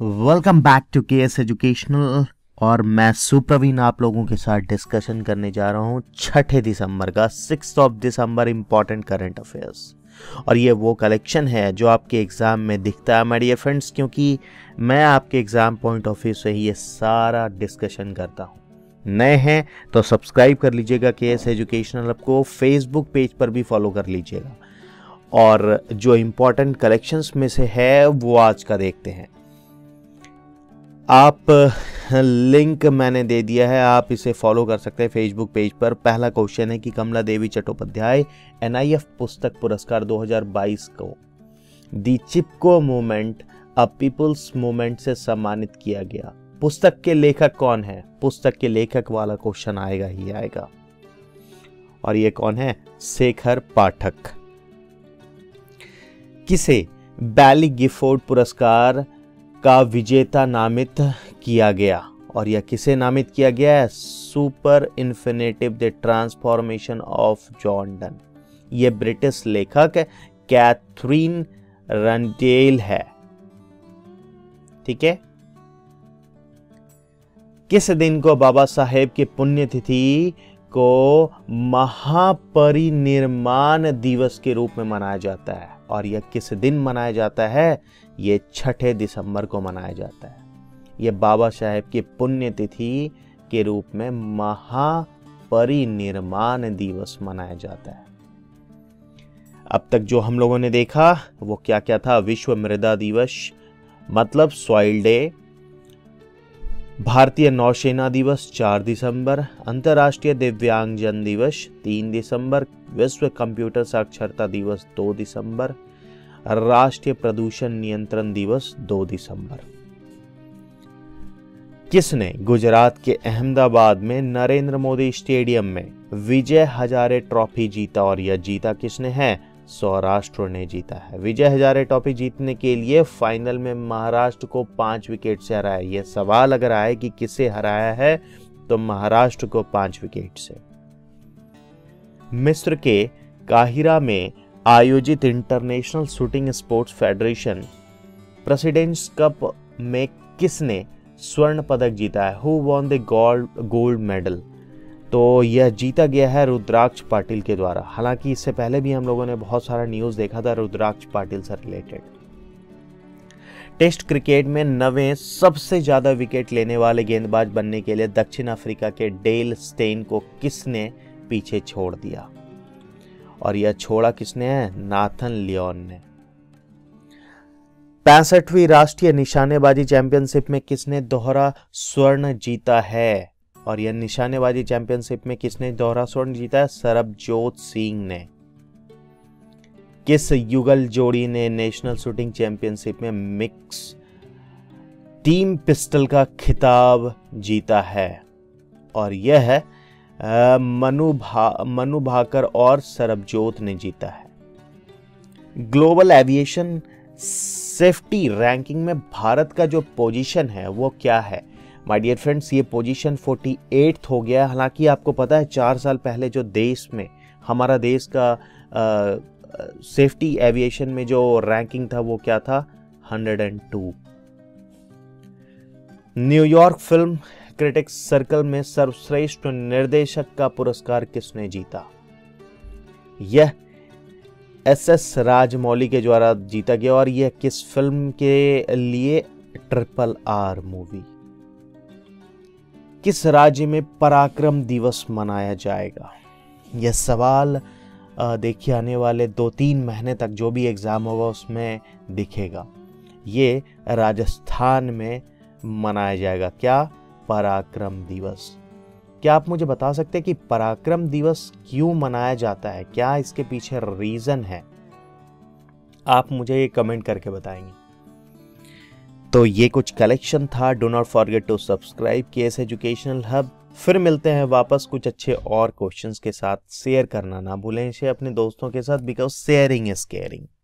Welcome back to KS educational. और मैं सुप्रवीण आप लोगों के साथ डिस्कशन करने जा रहा हूँ 6 दिसंबर का 6 दिसंबर इम्पॉर्टेंट करंट अफेयर्स। और ये वो कलेक्शन है जो आपके एग्ज़ाम में दिखता है माय डियर फ्रेंड्स, क्योंकि मैं आपके एग्ज़ाम पॉइंट ऑफ व्यू से ही ये सारा डिस्कशन करता हूँ। नए हैं तो सब्सक्राइब कर लीजिएगा केएस एजुकेशनल, आपको फेसबुक पेज पर भी फॉलो कर लीजिएगा। और जो इम्पोर्टेंट कलेक्शंस में से है वो आज का देखते हैं। आप लिंक मैंने दे दिया है, आप इसे फॉलो कर सकते हैं फेसबुक पेज पर। पहला क्वेश्चन है कि कमला देवी चट्टोपाध्याय एनआईएफ पुस्तक पुरस्कार 2022 को दी Chipko movement a people's movement से सम्मानित किया गया। पुस्तक के लेखक कौन है? पुस्तक के लेखक वाला क्वेश्चन आएगा ही आएगा। और ये कौन है? शेखर पाठक। किसे बैली गिफोर्ड पुरस्कार का विजेता नामित किया गया? और यह किसे नामित किया गया है? Super infinitive the transformation of John Donne. यह ब्रिटिश लेखक कैथरीन रंडेल है। ठीक है। किस दिन को बाबा साहेब की पुण्यतिथि को महापरिनिर्वाण दिवस के रूप में मनाया जाता है? और यह किस दिन मनाया जाता है? ये 6 दिसंबर को मनाया जाता है। ये बाबा साहेब की पुण्यतिथि के रूप में महापरिनिर्वाण दिवस मनाया जाता है। अब तक जो हम लोगों ने देखा वो क्या क्या था? विश्व मृदा दिवस मतलब सॉइल डे, भारतीय नौसेना दिवस 4 दिसंबर, अंतर्राष्ट्रीय दिव्यांगजन दिवस 3 दिसंबर, विश्व कंप्यूटर साक्षरता दिवस 2 दिसंबर, राष्ट्रीय प्रदूषण नियंत्रण दिवस 2 दिसंबर। किसने गुजरात के अहमदाबाद में नरेंद्र मोदी स्टेडियम में विजय हजारे ट्रॉफी जीता? और यह जीता किसने है? सौराष्ट्र ने जीता है। विजय हजारे ट्रॉफी जीतने के लिए फाइनल में महाराष्ट्र को 5 विकेट से हराया। यह सवाल अगर आए कि किसे हराया है तो महाराष्ट्र को 5 विकेट से। मिस्र के काहिरा में आयोजित international shooting sports federation president's cup में किसने स्वर्ण पदक जीता है? Who won the gold medal? तो यह जीता गया है रुद्राक्ष पाटिल के द्वारा। हालांकि इससे पहले भी हम लोगों ने बहुत सारा न्यूज़ देखा था रुद्राक्ष पाटिल से रिलेटेड। टेस्ट क्रिकेट में 9वें सबसे ज्यादा विकेट लेने वाले गेंदबाज बनने के लिए दक्षिण अफ्रीका के डेल स्टेन को किसने पीछे छोड़ दिया? और यह छोड़ा किसने है? नाथन लियोन ने। 65वीं राष्ट्रीय निशानेबाजी चैंपियनशिप में किसने दोहरा स्वर्ण जीता है? और यह निशानेबाजी चैंपियनशिप में किसने दोहरा स्वर्ण जीता है? सरबजोत सिंह ने। किस युगल जोड़ी ने नेशनल शूटिंग चैंपियनशिप में मिक्स टीम पिस्टल का खिताब जीता है? और यह है मनु भाकर और सरबजोत ने जीता है। ग्लोबल एविएशन सेफ्टी रैंकिंग में भारत का जो पोजीशन है वो क्या है? माय डियर फ्रेंड्स, ये पोजीशन 48 हो गया। हालांकि आपको पता है 4 साल पहले जो देश में हमारा देश का सेफ्टी एविएशन में जो रैंकिंग था वो क्या था? 102। न्यूयॉर्क फिल्म क्रिटिक्स सर्कल में सर्वश्रेष्ठ निर्देशक का पुरस्कार किसने जीता? यह एस राजमौली के द्वारा जीता गया। और यह किस फिल्म के लिए? RRR movie. किस राज्य में पराक्रम दिवस मनाया जाएगा? यह सवाल देखिए आने वाले 2-3 महीने तक जो भी एग्जाम होगा उसमें दिखेगा। ये राजस्थान में मनाया जाएगा। क्या? पराक्रम दिवस। क्या आप मुझे बता सकते हैं कि पराक्रम दिवस क्यों मनाया जाता है? क्या इसके पीछे रीजन है? आप मुझे ये कमेंट करके बताएंगे। तो ये कुछ कलेक्शन था। Do not forget to subscribe KS educational hub. फिर मिलते हैं वापस कुछ अच्छे और क्वेश्चंस के साथ। शेयर करना ना भूलें इसे अपने दोस्तों के साथ, बिकॉज शेयरिंग इज केयरिंग।